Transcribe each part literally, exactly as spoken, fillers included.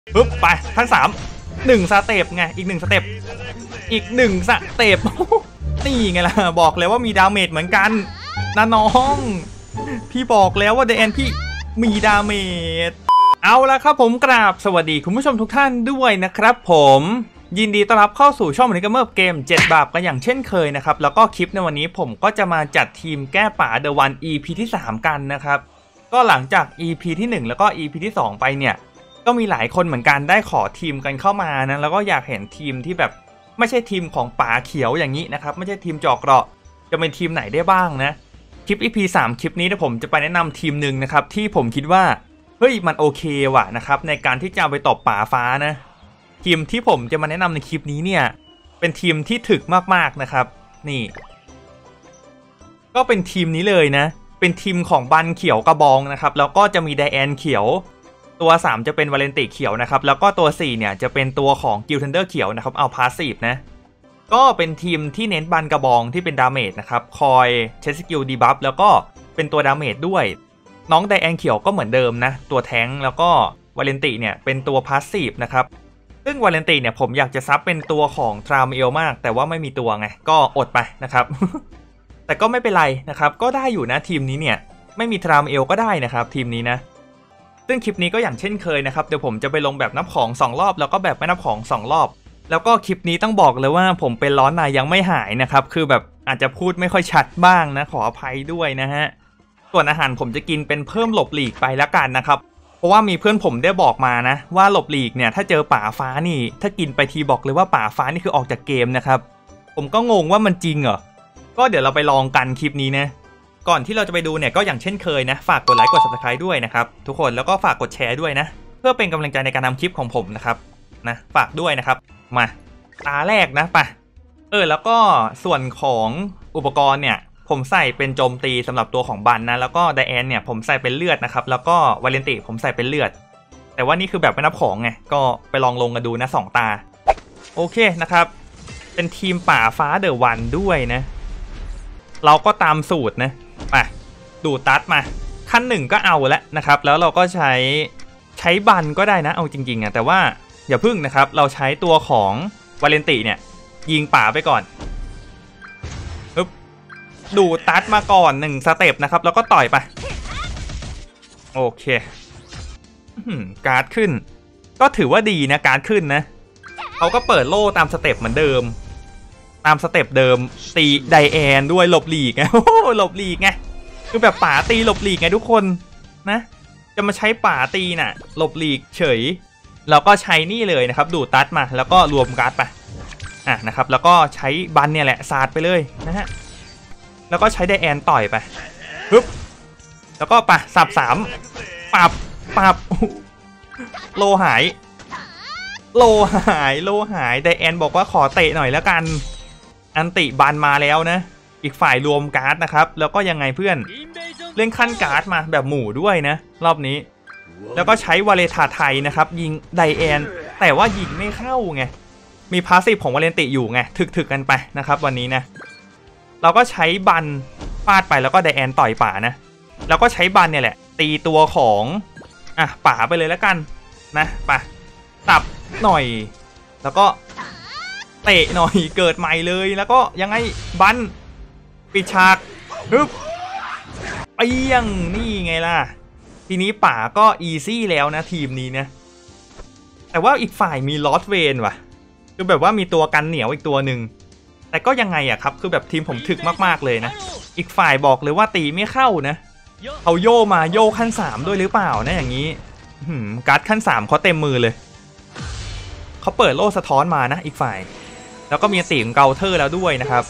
ปึ๊บไปขั้นสามหนึ่งสเต็ปไงอีกหนึ่งสเต็ปอีกหนึ่งสเต็ปนี่ไงล่ะบอกแล้วว่ามีดาเมจเหมือนกันนะน้องพี่บอกแล้วว่าเดนพี่มีดาเมจเอาละครับผมกราบสวัสดีคุณผู้ชมทุกท่านด้วยนะครับผมยินดีต้อนรับเข้าสู่ช่องมันนี่ก็เมื่อเกมเจ็ดบาปกันอย่างเช่นเคยนะครับแล้วก็คลิปในวันนี้ผมก็จะมาจัดทีมแก้ป่า The One อี พี ที่สามกันนะครับก็หลังจาก อี พี ที่หนึ่งแล้วก็ อี พี ที่สองไปเนี่ยก็มีหลายคนเหมือนกันได้ขอทีมกันเข้ามานะแล้วก็อยากเห็นทีมที่แบบไม่ใช่ทีมของป่าเขียวอย่างนี้นะครับไม่ใช่ทีมจอกเกราะจะเป็นทีมไหนได้บ้างนะคลิป อี พี สามคลิปนี้นะผมจะไปแนะนำทีมหนึ่งนะครับที่ผมคิดว่าเฮ้ยมันโอเคว่ะนะครับในการที่จะเอาไปตบป่าฟ้านะทีมที่ผมจะมาแนะนำในคลิปนี้เนี่ยเป็นทีมที่ถึกมากๆนะครับนี่ก็เป็นทีมนี้เลยนะเป็นทีมของบันเขียวกระบองนะครับแล้วก็จะมีไดแอนเขียวตัวสามจะเป็นวาเลนติเขียวนะครับแล้วก็ตัวสี่เนี่ยจะเป็นตัวของกิลเทนเดอร์เขียวนะครับเอาพาสซีฟนะก็เป็นทีมที่เน้นบันกระบองที่เป็นดาเมจนะครับคอยเชสกิลดีบัฟแล้วก็เป็นตัวดาเมจด้วยน้องไดแอนเขียวก็เหมือนเดิมนะตัวแท้งแล้วก็วาเลนติเนี่ยเป็นตัวพาสซีฟนะครับซึ่งวาเลนติเนี่ยผมอยากจะซับเป็นตัวของทราเมลมากแต่ว่าไม่มีตัวไงก็อดไปนะครับ แต่ก็ไม่เป็นไรนะครับก็ได้อยู่นะทีมนี้เนี่ยไม่มีทราเมลก็ได้นะครับทีมนี้นะซึ่งคลิปนี้ก็อย่างเช่นเคยนะครับเดี๋ยวผมจะไปลงแบบนับของสองรอบแล้วก็แบบไม่นับของสองรอบแล้วก็คลิปนี้ต้องบอกเลยว่าผมเป็นร้อนในยังไม่หายนะครับคือแบบอาจจะพูดไม่ค่อยชัดบ้างนะขออภัยด้วยนะฮะส่วนอาหารผมจะกินเป็นเพิ่มหลบหลีกไปแล้วกันนะครับเพราะว่ามีเพื่อนผมได้บอกมานะว่าหลบหลีกเนี่ยถ้าเจอป่าฟ้านี่ถ้ากินไปทีบอกเลยว่าป่าฟ้านี่คือออกจากเกมนะครับผมก็งงว่ามันจริงเหรอก็เดี๋ยวเราไปลองกันคลิปนี้นะก่อนที่เราจะไปดูเนี่ยก็อย่างเช่นเคยนะฝากกดไลค์กด ซับสไครบ์ ด้วยนะครับทุกคนแล้วก็ฝากกดแชร์ด้วยนะเพื่อเป็นกำลังใจในการทำคลิปของผมนะครับนะฝากด้วยนะครับมาตาแรกนะไปเออแล้วก็ส่วนของอุปกรณ์เนี่ยผมใส่เป็นโจมตีสำหรับตัวของบันนะแล้วก็ไดแอนเนี่ยผมใส่เป็นเลือดนะครับแล้วก็วาเลนติผมใส่เป็นเลือดแต่ว่านี่คือแบบไม่นับของไงก็ไปลองลงกันดูนะสองตาโอเคนะครับเป็นทีมป่าฟ้าเดอะวันด้วยนะเราก็ตามสูตรนะไปดูตัดมาขั้นหนึ่งก็เอาแล้วนะครับแล้วเราก็ใช้ใช้บันก็ได้นะเอาจริงๆอ่ะแต่ว่าอย่าพึ่งนะครับเราใช้ตัวของวาเลนติเนี่ยยิงป่าไปก่อนปึ๊บดูตัดมาก่อนหนึ่งสเต็ปนะครับแล้วก็ต่อยไปโอเคการ์ดขึ้นก็ถือว่าดีนะการ์ดขึ้นนะเขาก็เปิดโล่ตามสเต็ปเหมือนเดิมตามสเต็ปเดิมตีไดแอนด้วยหลบหลีกไงโอ้หลบหลีกไงคือแบบป่าตีหลบหลีกไงทุกคนนะจะมาใช้ป่าตีน่ะหลบหลีกเฉยเราก็ใช้นี่เลยนะครับดูดตัดมาแล้วก็รวมการ์ดไปอ่ะนะครับแล้วก็ใช้บันเนี่ยแหละสาดไปเลยนะฮะแล้วก็ใช้ไดแอนต่อยไปปึ๊บแล้วก็ปะสับสามปับปับโลหายโลหายโลหายไดแอนบอกว่าขอเตะหน่อยแล้วกันอันติบันมาแล้วนะอีกฝ่ายรวมการ์ดนะครับแล้วก็ยังไงเพื่อนเล่นขั้นการ์ดมาแบบหมู่ด้วยนะรอบนี้แล้วก็ใช้วาเลทาไทยนะครับยิงไดแอนแต่ว่ายิงไม่เข้าไงมีพาสซีฟของวาเลนติอยู่ไงถึกๆกันไปนะครับวันนี้นะเราก็ใช้บันฟาดไปแล้วก็ไดแอนต่อยป่านะแล้วก็ใช้บันเนี่ยแหละตีตัวของอ่ะป่าไปเลยแล้วกันนะป่ะตับหน่อยแล้วก็เตะหน่อยเกิดใหม่เลยแล้วก็ยังไงบันปิดฉากฮึบเปี้ยงนี่ไงล่ะทีนี้ป่าก็อีซี่แล้วนะทีมนี้นะแต่ว่าอีกฝ่ายมีลอสเวนว่ะคือแบบว่ามีตัวกันเหนียวอีกตัวหนึ่งแต่ก็ยังไงอะครับคือแบบทีมผมถึกมากๆเลยนะอีกฝ่ายบอกเลยว่าตีไม่เข้านะเขาโยมาโยขั้นสามด้วยหรือเปล่านะอย่างนี้การ์ดขั้นสามเขาเต็มมือเลยเขาเปิดโล่สะท้อนมานะอีกฝ่ายแล้วก็มีตีของเกาเทอร์แล้วด้วยนะครับ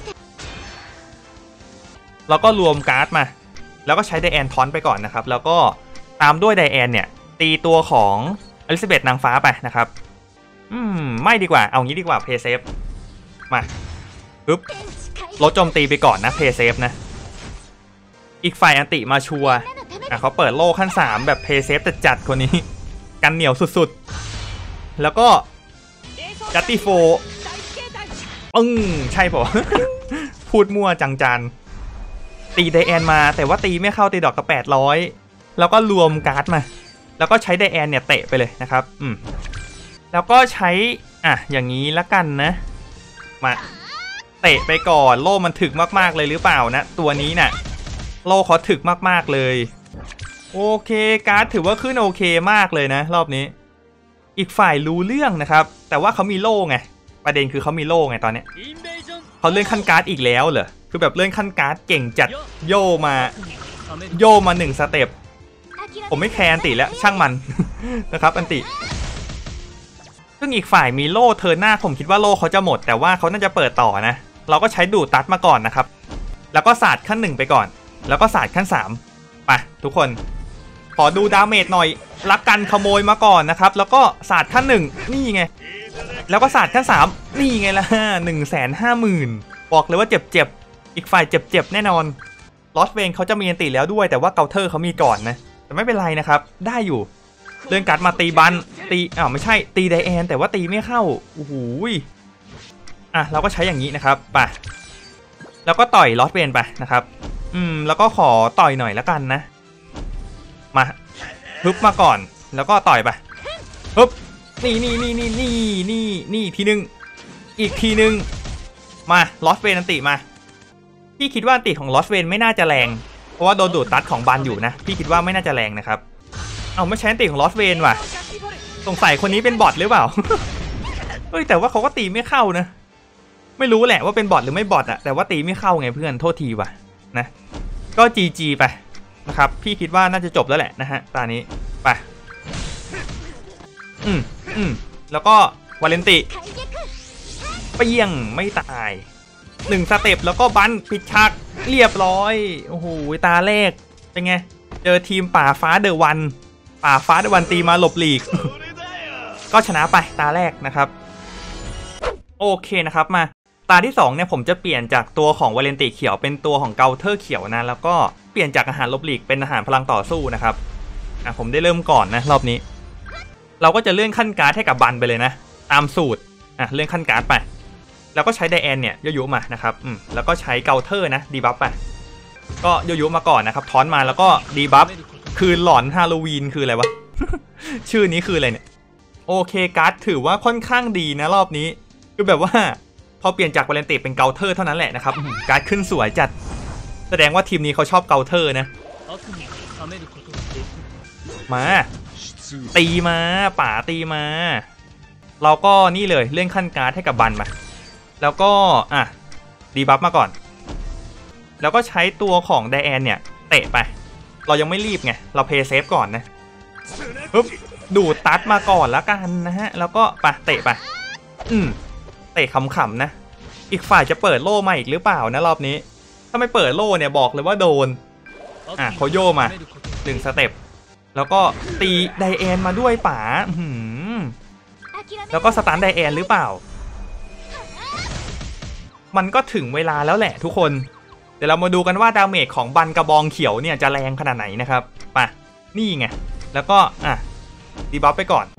แล้วก็รวมการ์ดมาแล้วก็ใช้ไดแอนทอนไปก่อนนะครับแล้วก็ตามด้วยไดแอนเนี่ยตีตัวของอลิซาเบธนางฟ้าไปนะครับอืมไม่ดีกว่าเอางี้ดีกว่าเพย์เซฟมาปึ๊บลดโจมตีไปก่อนนะเพย์เซฟนะอีกฝ่ายอันติมาชัวร์อ่ะเขาเปิดโล่ขั้นสามแบบเพย์เซฟแต่จัดคนนี้กันเหนียวสุดๆแล้วก็จัตติโฟอึ้งใช่ปะ พูดมั่วจังจันตีไดแอนมาแต่ว่าตีไม่เข้าตีดอกกระแปดร้อยแล้วก็รวมการ์ดมาแล้วก็ใช้ไดแอนเนี่ยเตะไปเลยนะครับอืมแล้วก็ใช้อ่ะอย่างนี้ละกันนะมาเตะไปก่อนโล่มันถึกมากๆเลยหรือเปล่านะตัวนี้น่ะโล่เขาถึกมากๆเลยโอเคการ์ดถือว่าขึ้นโอเคมากเลยนะรอบนี้อีกฝ่ายรู้เรื่องนะครับแต่ว่าเขามีโล่ไงประเด็นคือเขามีโล่ไงตอนนี้เขาเลื่อนขั้นการ์ดอีกแล้วเหรอคือแบบเลื่อนขั้นการ์ดเก่งจัดโยมาโยมาหนึ่งสเต็ปผมไม่แคร์อันติแล้วช่างมัน นะครับอันติซึ่งอีกฝ่ายมีโล่เทิร์นหน้าผมคิดว่าโล่เขาจะหมดแต่ว่าเขาน่าจะเปิดต่อนะเราก็ใช้ดูดตัดมาก่อนนะครับแล้วก็ศาสตร์ขั้นหนึ่งไปก่อนแล้วก็ศาสตร์ขั้นสามไปทุกคนขอดูดาเมจหน่อยรักกันขโมยมาก่อนนะครับแล้วก็ศาสตร์ขั้นหนึ่งนี่ไงแล้วก็ศาสตร์ขั้นสามนี่ไงล่ะหนึ่งแสนห้าหมื่นบอกเลยว่าเจ็บๆอีกฝ่ายเจ็บๆแน่นอนลอสเวนเขาจะมีอันติแล้วด้วยแต่ว่าเกาเทอร์เขามีก่อนนะแต่ไม่เป็นไรนะครับได้อยู่เลื่อนการ์ดมาตีบันตีอ้าวไม่ใช่ตีไดแอนแต่ว่าตีไม่เข้าโอ้โหอ่ะเราก็ใช้อย่างนี้นะครับไปแล้วก็ต่อยลอสเวนไปนะครับอืมแล้วก็ขอต่อยหน่อยแล้วกันนะมาฮึบมาก่อนแล้วก็ต่อยไปฮึบนี่นี่นี่นี่นี่นี่นี่ทีนึงอีกทีนึงมาลอสเวนอันติมาพี่คิดว่าอันติของลอสเวนไม่น่าจะแรงเพราะว่าโดนดูดตัดของบันอยู่นะพี่คิดว่าไม่น่าจะแรงนะครับเอาไม่ใช้อันติของลอสเวนว่ะสงสัยคนนี้เป็นบอทหรือเปล่า เฮ้ยแต่ว่าเขาก็ตีไม่เข้านะไม่รู้แหละว่าเป็นบอทหรือไม่บอทอะแต่ว่าตีไม่เข้าไงเพื่อนโทษทีว่ะนะก็จีจีไปนะครับพี่คิดว่าน่าจะจบแล้วแหละนะฮะตอนนี้ไปอืมอืมแล้วก็วาเลนติเปี้ยงไม่ตายหนึ่งสเต็ปแล้วก็บันปิดฉากเรียบร้อยโอ้โหตาแรกเป็นไงเจอทีมป่าฟ้าเดอะวันป่าฟ้าเดอะวันตีมาหลบหลีก ก็ชนะไปตาแรกนะครับโอเคนะครับมาตาที่สองเนี่ยผมจะเปลี่ยนจากตัวของวาเลนติเขียวเป็นตัวของเกาเทอร์เขียวนะแล้วก็เปลี่ยนจากอาหารลบหลีกเป็นอาหารพลังต่อสู้นะครับอ่ะผมได้เริ่มก่อนนะรอบนี้เราก็จะเลื่อนขั้นการ์ดให้กับบันไปเลยนะตามสูตรอ่ะเลื่อนขั้นการ์ดไปแล้วก็ใช้ไดแอนเนี่ยยุๆมานะครับอืมแล้วก็ใช้เกาเทอร์นะดีบัฟไปก็ยุๆมาก่อนนะครับถอนมาแล้วก็ดีบัฟคืนหลอนฮาโลวีนคืออะไรวะ ชื่อนี้คืออะไรเนี่ยโอเคการ์ดถือว่าค่อนข้างดีนะรอบนี้คือแบบว่าพอเปลี่ยนจากวาเลนติเป็นเกาเทอร์เท่านั้นแหละนะครับการ์ดขึ้นสวยจัดแสดงว่าทีมนี้เขาชอบเกาเทอร์นะมาตีมาป่าตีมาเราก็นี่เลยเลื่อนขั้นการ์ดให้กับบันมาแล้วก็อ่ะดีบัฟมาก่อนแล้วก็ใช้ตัวของไดแอนเนี่ยเตะไปเรายังไม่รีบไงเราเพย์เซฟก่อนนะปึ๊บดูดตัดมาก่อนแล้วกันนะฮะแล้วก็ไปเตะไปอืมเตะขำๆนะอีกฝ่ายจะเปิดโล่มาอีกหรือเปล่านะรอบนี้ถ้าไม่เปิดโล่เนี่ยบอกเลยว่าโดนอ่ะเขาโยมาหนึ่งสเต็ปแล้วก็ตีไดแอนมาด้วยป๋าหืมแล้วก็สตันไดแอนหรือเปล่ามันก็ถึงเวลาแล้วแหละทุกคนเดี๋ยวเรามาดูกันว่าดาเมจของบันกระบองเขียวเนี่ยจะแรงขนาดไหนนะครับไปนี่ไงแล้วก็อ่ะดีบัฟไปก่อน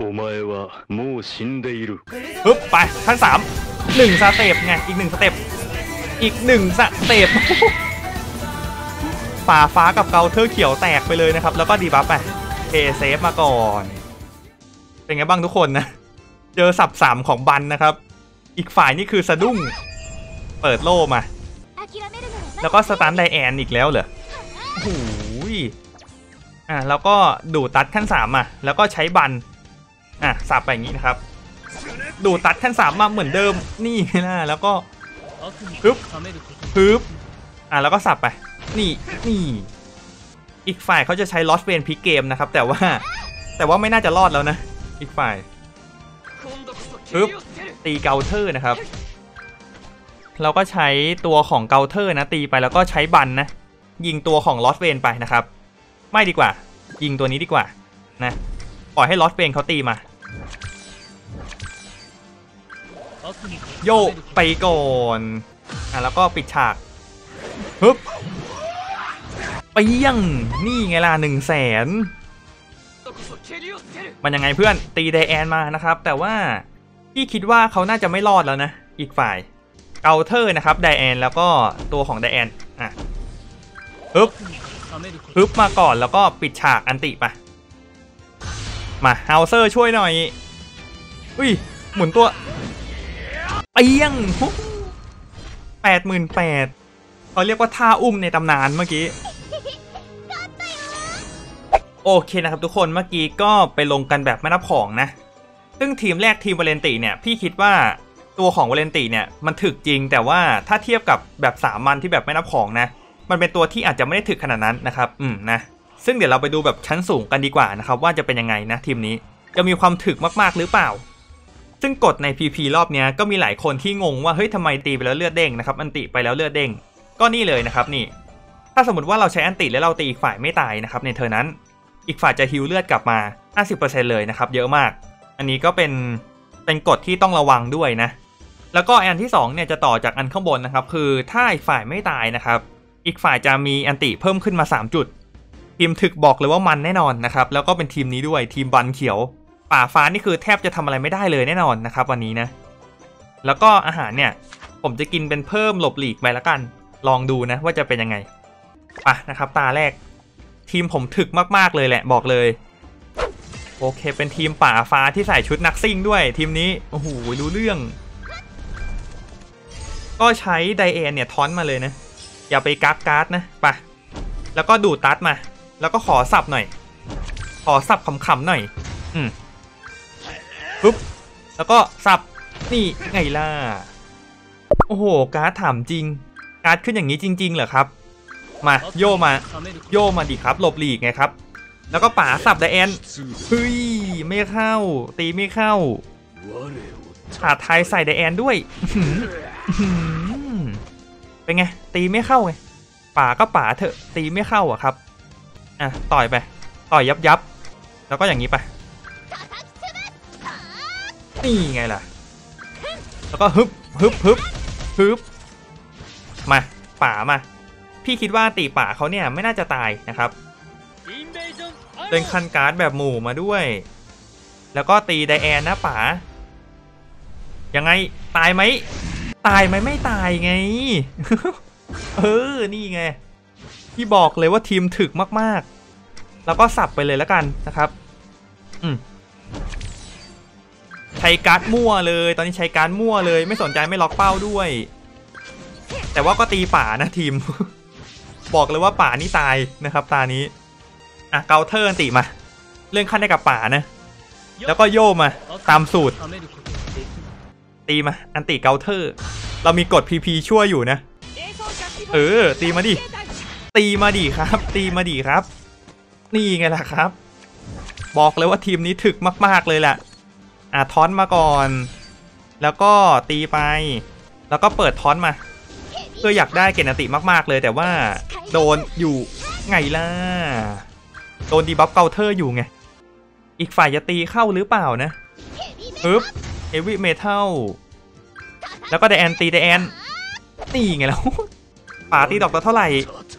ปึ๊บไปขั้นสามหนึ่งสเต็ปไงอีกหนึ่งสเต็ปอีกหนึ่งสเต็ปป่าฟ้ากับเกาเทอร์เขียวแตกไปเลยนะครับแล้วก็ดีบัฟไปเพย์เซฟมาก่อนเป็นไงบ้างทุกคนนะเจอสับสามของบันนะครับอีกฝ่ายนี่คือสะดุ้งเปิดโล่มาแล้วก็สตันไดแอนอีกแล้วเหรอโอ้โหอ่ะแล้วก็ดูดตัดขั้นสามมาแล้วก็ใช้บันอ่ะสับไปอย่างนี้นะครับดูดตัดขั้นสามมาเหมือนเดิมนี่นะแล้วก็ปึ๊บปึ๊บอ่ะแล้วก็สับไปนี่นี่อีกฝ่ายเขาจะใช้ลอสเวนพลิกเกมนะครับแต่ว่าแต่ว่าไม่น่าจะรอดแล้วนะอีกฝ่ายปึ๊บตีเกาเทอร์นะครับเราก็ใช้ตัวของเกาเทอร์นะตีไปแล้วก็ใช้บันนะยิงตัวของลอสเวนไปนะครับไม่ดีกว่ายิงตัวนี้ดีกว่านะปล่อยให้ลอสเวนเขาตีมาโยไปก่อนอ่ะแล้วก็ปิดฉากฮึบไปยังนี่ไงล่ะหนึ่งแสนมันยังไงเพื่อนตีไดแอนมานะครับแต่ว่าพี่คิดว่าเขาน่าจะไม่รอดแล้วนะอีกฝ่ายเกาเทอร์นะครับไดแอนแล้วก็ตัวของไดแอนอ่ะฮึบฮึบมาก่อนแล้วก็ปิดฉากอันติไปมาเฮาเซอร์ช่วยหน่อยอุ้ยหมุนตัวเปียงแปดหมื่นแปดเขาเรียกว่าท่าอุ้มในตำนานเมื่อกี้โอเคนะครับทุกคนเมื่อกี้ก็ไปลงกันแบบไม่นับของนะซึ่งทีมแรกทีมวาเลนติเนี่ยพี่คิดว่าตัวของวาเลนติเนี่ยมันถึกจริงแต่ว่าถ้าเทียบกับแบบสามัญที่แบบไม่นับของนะมันเป็นตัวที่อาจจะไม่ได้ถึกขนาดนั้นนะครับอืมนะซึ่งเดี๋ยวเราไปดูแบบชั้นสูงกันดีกว่านะครับว่าจะเป็นยังไงนะทีมนี้จะมีความถึกมากๆหรือเปล่าซึ่งกฎใน พี พี รอบนี้ก็มีหลายคนที่งงว่าเฮ้ยทำไมตีไปแล้วเลือดเด้งนะครับอันติไปแล้วเลือดเด้งก็นี่เลยนะครับนี่ถ้าสมมติว่าเราใช้อันติแล้วเราตีอีกฝ่ายไม่ตายนะครับในเทอร์นั้นอีกฝ่ายจะฮิลเลือดกลับมา ห้าสิบเปอร์เซ็นต์ เลยนะครับเยอะมากอันนี้ก็เป็นเป็นกฎที่ต้องระวังด้วยนะแล้วก็อันที่สองเนี่ยจะต่อจากอันข้างบนนะครับคือถ้าอีกฝ่ายไม่ตายนะครับอีกฝ่ายจะมีอันติเพิ่มขึ้นมาสามจุดทีมถึกบอกเลยว่ามันแน่นอนนะครับแล้วก็เป็นทีมนี้ด้วยทีมบันเขียวป่าฟ้านี่คือแทบจะทำอะไรไม่ได้เลยแน่นอนนะครับวันนี้นะแล้วก็อาหารเนี่ยผมจะกินเป็นเพิ่มหลบหลีกไปแล้วกันลองดูนะว่าจะเป็นยังไงป่ะนะครับตาแรกทีมผมถึกมากๆเลยแหละบอกเลยโอเคเป็นทีมป่าฟ้าที่ใส่ชุดนักซิ่งด้วยทีมนี้โอ้โหรู้เรื่องก็ใช้ไดเอนเนี่ยทอนมาเลยนะอย่าไปกักการ์ดนะป่ะแล้วก็ดูดตัดมาแล้วก็ขอสับหน่อยขอสับขำๆหน่อยอืมปุ๊บแล้วก็สับนี่ไงล่ะโอ้โหการ์ดถามจริงการ์ดขึ้นอย่างนี้จริงๆเหรอครับมาโยมาโยมาดิครับหลบหลีกไงครับแล้วก็ป่าสับไดเอนเฮ้ยไม่เข้าตีไม่เข้าขาดไทยใส่ไดเอนด้วยเป็นไงตีไม่เข้าไงป่าก็ป่าเถอะตีไม่เข้าอ่ะครับอ่ะต่อยไปต่อยยับยับแล้วก็อย่างนี้ไปนี่ไงล่ะแล้วก็ฮึบฮึบฮึบฮึบมาป่ามาพี่คิดว่าตีป่าเขาเนี่ยไม่น่าจะตายนะครับเดินคันการ์ดแบบหมู่มาด้วยแล้วก็ตีไดแอนนะป่ายังไงตายไหมตายไหมไม่ตายไง เออนี่ไงพี่บอกเลยว่าทีมถึกมากๆแล้วก็สับไปเลยแล้วกันนะครับอืมใช้การ์ดมั่วเลยตอนนี้ใช้การ์ดมั่วเลยไม่สนใจไม่ล็อกเป้าด้วยแต่ว่าก็ตีป่านะทีม บอกเลยว่าป่านี่ตายนะครับตานี้อ่ะเกาเทอร์อันติมาเรื่องขั้นได้กับป่านะแล้วก็โยมาตามสูตรตีมาอันติเกาเทอร์เรามีกด พี พี ช่วยอยู่นะเออตีมาดิตีมาดิครับตีมาดิครับนี่ไงล่ะครับบอกเลยว่าทีมนี้ถึกมากๆเลยแหละอ่ะทอนมาก่อนแล้วก็ตีไปแล้วก็เปิดทอนมาเพื่ออยากได้เกณฑ์อันติมากๆเลยแต่ว่าโดนอยู่ไงล่ะโดนดีบัฟเกาเทอร์อยู่ไงอีกฝ่ายจะตีเข้าหรือเปล่านะปึ๊บเฮฟวี่เมทัลแล้วก็ไดแอนตีไดแอนนี่ไงแล้วป่าตีดอกละเท่าไหร่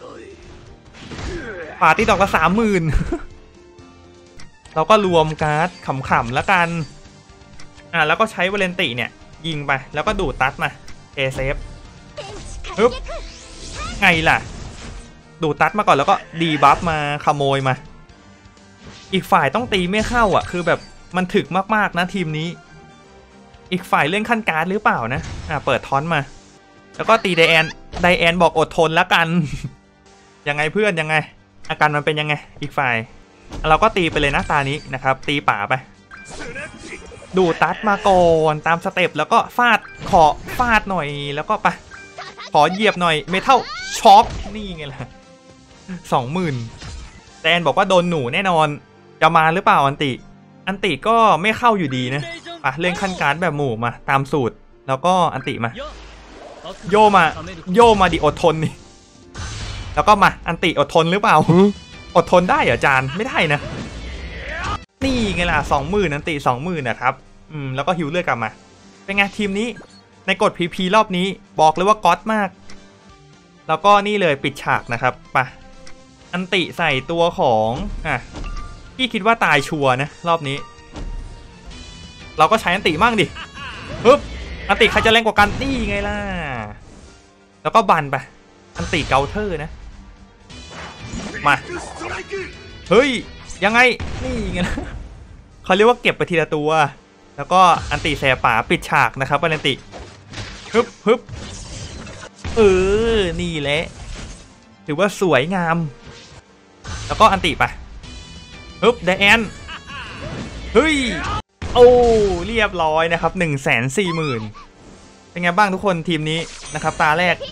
ป่าตีดอกละสามหมื่นเราก็รวมการ์ดขำๆแล้วกันอ่ะแล้วก็ใช้วาเลนติเนี่ยยิงไปแล้วก็ดูดตัดมาเอเซฟปึ๊บไงล่ะดูดตัดมาก่อนแล้วก็ดีบัฟมาขโมยมาอีกฝ่ายต้องตีไม่เข้าอ่ะคือแบบมันถึกมากๆนะทีมนี้อีกฝ่ายเล่นขั้นการ์ดหรือเปล่านะอ่ะเปิดทอนมาแล้วก็ตีไดแอนไดแอนบอกอดทนแล้วกัน ยังไงเพื่อนยังไงอาการมันเป็นยังไงอีกฝ่ายเราก็ตีไปเลยนะตานี้นะครับตีป่าไปดูตัดมาก่อนตามสเต็ปแล้วก็ฟาดขอฟาดหน่อยแล้วก็ไปขอเหยียบหน่อยเมทัลช็อคนี่ไงล่ะสองหมื่นแดนบอกว่าโดนหนูแน่นอนจะมาหรือเปล่าอันติอันติก็ไม่เข้าอยู่ดีนะไปเล่นขั้นการ์ดแบบหมู่มาตามสูตรแล้วก็อันติมาโยมาโยมาดิอดทนนี่แล้วก็มาอันติอดทนหรือเปล่าอดทนได้เหรอจานไม่ได้นะนี่ไงล่ะสองหมื่นอันติสองหมื่นนะครับอืมแล้วก็ฮิวเลือดกลับมาเป็นไงทีมนี้ในกฎ พี พี รอบนี้บอกเลยว่าก๊อตมากแล้วก็นี่เลยปิดฉากนะครับไปอันติใส่ตัวของอ่ะพี่คิดว่าตายชัวร์นะรอบนี้เราก็ใช้อันติมั่งดิปึ๊บอันติใครจะแรงกว่ากันนี่ไงล่ะแล้วก็บันไปอันติเกาเทอร์นะมาเฮ้ยยังไงนี่ไงนะเขาเรียกว่าเก็บไปทีละตัวแล้วก็อันติแสป่าปิดฉากนะครับอันติฮึบฮึบเออนี่แหละถือว่าสวยงามแล้วก็อันติไปฮึบไดแอนเฮ้ยโอ้เรียบร้อยนะครับหนึ่งแสนสี่หมื่นเป็นไงบ้างทุกคนทีมนี้นะครับตาแรก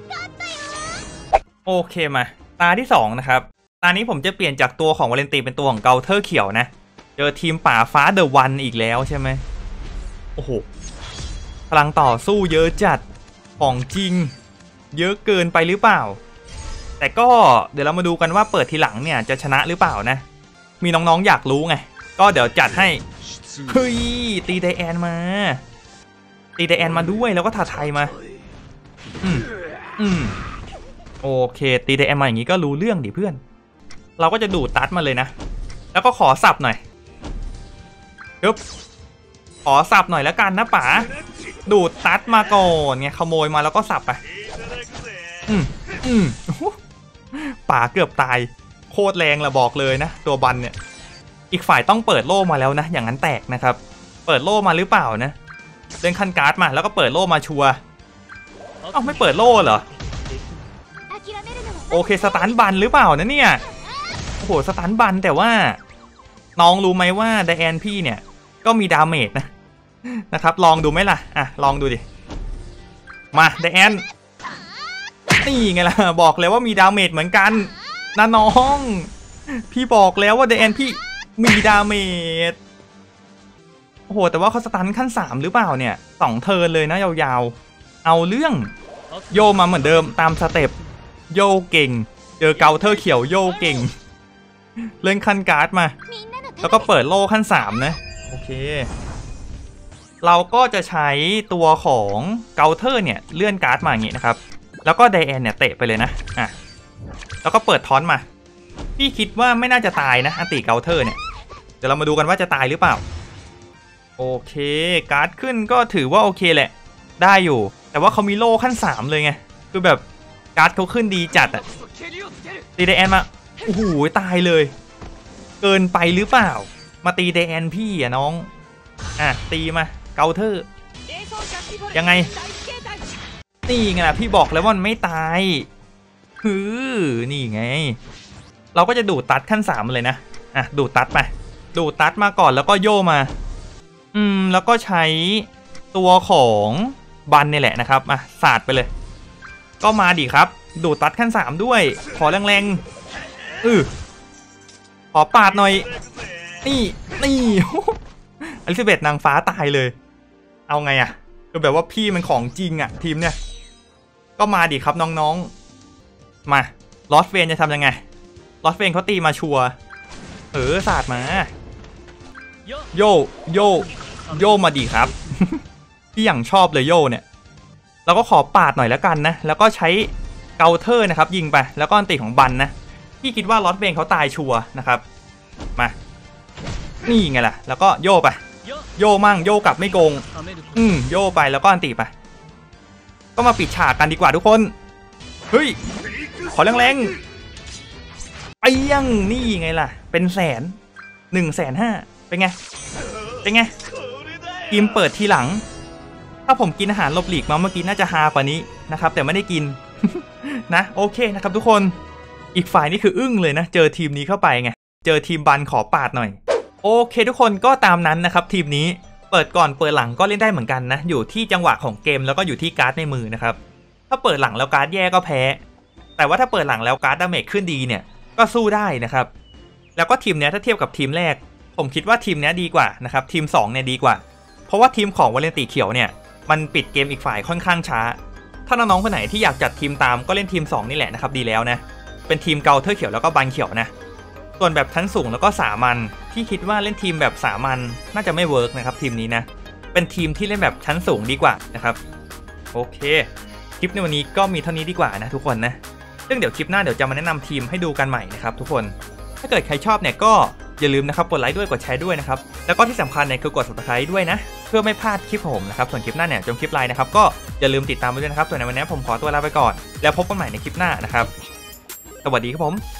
โอเคมาตาที่สองนะครับตานี้ผมจะเปลี่ยนจากตัวของวาเลนตีเป็นตัวของเกาเทอร์เขียวนะเจอทีมป่าฟ้าเดอะวันอีกแล้วใช่ไหมโอ้โหพลังต่อสู้เยอะจัดของจริงเยอะเกินไปหรือเปล่าแต่ก็เดี๋ยวเรามาดูกันว่าเปิดทีหลังเนี่ยจะชนะหรือเปล่านะมีน้องๆอยากรู้ไงก็เดี๋ยวจัดให้เฮ้ยตีไดแอนมาตีไดแอนมาด้วยแล้วก็ถาไทยมาอืมอืมโอเคตีไดแอนมาอย่างนี้ก็รู้เรื่องดิเพื่อนเราก็จะดูดตัดมาเลยนะแล้วก็ขอสับหน่อยปึ๊บขอสับหน่อยแล้วกันนะป๋าดูดตัดมาก่อนไงขโมยมาแล้วก็สับไปอืมอืมป๋าเกือบตายโคตรแรงละบอกเลยนะตัวบันเนี่ยอีกฝ่ายต้องเปิดโล่มาแล้วนะอย่างนั้นแตกนะครับเปิดโล่มาหรือเปล่านะเล่นคันการ์ดมาแล้วก็เปิดโล่มาชัวร์เอ้าไม่เปิดโล่เหรอโอเคสตันบันหรือเปล่านะเนี่ยโอ้โหสตันบันแต่ว่าน้องรู้ไหมว่าไดแอนพี่เนี่ยก็มีดาเมจนะนะครับลองดูไหมล่ะอ่ะลองดูดิมาไดแอนนี่ไงล่ะบอกเลยว่ามีดาเมจเหมือนกันนะน้องพี่บอกแล้วว่าไดแอนพี่มีดาเมจโอ้โหแต่ว่าเขาสตันขั้นสามหรือเปล่าเนี่ยสองเทิร์นเลยนะยาวๆเอาเรื่องโยมาเหมือนเดิมตามสเต็ปโยเก่งเจอเกาเทอร์เขียวโยเก่งเล่นขั้นการ์ดมาแล้วก็เปิดโล่ขั้นสามนะโอเคเราก็จะใช้ตัวของเกาเทอร์เนี่ยเลื่อนการ์ดมาอย่างงี้นะครับแล้วก็ไดแอนเนี่ยเตะไปเลยนะอ่ะแล้วก็เปิดทอนมาพี่คิดว่าไม่น่าจะตายนะอันติเกาเทอร์เนี่ยเดี๋ยวเรามาดูกันว่าจะตายหรือเปล่าโอเคการ์ดขึ้นก็ถือว่าโอเคแหละได้อยู่แต่ว่าเขามีโล่ขั้นสามเลยไงคือแบบการ์ดเขาขึ้นดีจัดอะตีไดแอนมาโอ้โหตายเลยเกินไปหรือเปล่ามาตีไดแอนพี่อะน้องอ่ะตีมาเกาเทอร์ยังไงนี่ไงล่ะพี่บอกแล้วว่ามันไม่ตายฮือนี่ไงเราก็จะดูดตัดขั้นสามเลยนะอ่ะดูดตัดไปดูดตัดมาก่อนแล้วก็โย่มาอืมแล้วก็ใช้ตัวของบันนี่แหละนะครับอ่ะสาดไปเลยก็มาดิครับดูดตัดขั้นสามด้วยขอแรงๆอือขอปาดหน่อยนี่นี่อลิซาเบธนางฟ้าตายเลยเอาไงอ่ะคือแบบว่าพี่มันของจริงอ่ะทีมเนี่ยก็มาดิครับน้องๆมาลอสเวนจะทำยังไงลอสเวนเขาตีมาชัวร์เออสาดมาโยโยโยมาดิครับ พี่อย่างชอบเลยโยเนี่ยเราก็ขอปาดหน่อยแล้วกันนะแล้วก็ใช้เกาเทอร์นะครับยิงไปแล้วก็อันติของบันนะพี่คิดว่าลอสเวนเขาตายชัวร์นะครับมานี่ไงล่ะแล้วก็โยไปโยมั่งโยกลับไม่โกงอืมโยไปแล้วก็อันติไปก็มาปิดฉากกันดีกว่าทุกคนเฮ้ยขอแรงๆไปยังนี่ไงล่ะเป็นแสนหนึ่งแสนห้าเป็นไงเป็นไงทีมเปิดทีหลังถ้าผมกินอาหารลบหลีกมาเมื่อกี้น่าจะฮากว่านี้นะครับแต่ไม่ได้กิน นะโอเคนะครับทุกคนอีกฝ่ายนี่คืออึ้งเลยนะเจอทีมนี้เข้าไปไงเจอทีมบันขอปาดหน่อยโอเคทุกคนก็ตามนั้นนะครับทีมนี้เปิดก่อนเปิดหลังก็เล่นได้เหมือนกันนะอยู่ที่จังหวะของเกมแล้วก็อยู่ที่การ์ดในมือนะครับถ้าเปิดหลังแล้วการ์ดแย่ก็แพ้แต่ว่าถ้าเปิดหลังแล้วการ์ดดาเมจขึ้นดีเนี่ยก็สู้ได้นะครับแล้วก็ทีมนี้ถ้าเทียบกับทีมแรกผมคิดว่าทีมนี้ดีกว่านะครับทีมสองเนี่ยดีกว่าเพราะว่าทีมของวาเลนตีเขียวเนี่ยมันปิดเกมอีกฝ่ายค่อนข้างช้าถ้าน้องๆคนไหนที่อยากจัดทีมตามก็เล่นทีมสองนี่แหละนะครับดีแล้วนะเป็นทีมเกาเทอร์เขียวแล้วก็บันเขียวนะส่วนแบบชั้นสูงแล้วก็สามัญที่คิดว่าเล่นทีมแบบสามัญน่าจะไม่เวิร์กนะครับทีมนี้นะเป็นทีมที่เล่นแบบชั้นสูงดีกว่านะครับโอเคคลิปในวันนี้ก็มีเท่านี้ดีกว่านะทุกคนนะซึ่งเดี๋ยวคลิปหน้าเดี๋ยวจะมาแนะนำทีมให้ดูกันใหม่นะครับทุกคนถ้าเกิดใครชอบเนี่ยก็อย่าลืมนะครับกดไลค์ด้วยกดแชร์ด้วยนะครับแล้วก็ที่สำคัญเนี่ยคือกด ซับสไครบ์ ด้วยนะเพื่อไม่พลาดคลิปของผมนะครับส่วนคลิปหน้าเนี่ยจงคลิปไลน์นะครับก็อย่าลืมติดตามไปด้วยนะครับส่วนในวันนี้ผมขอตัวลาไปก่อนแล้วพบกันใหม่ในคลิปหน้านะครับสวัสดีครับผม